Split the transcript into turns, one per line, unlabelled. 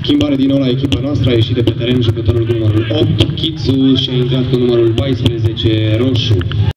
Schimbare din nou la echipa noastră, a ieșit de pe teren jucătorul cu numărul 8, Chițu, și a intrat cu numărul 14, Roșu.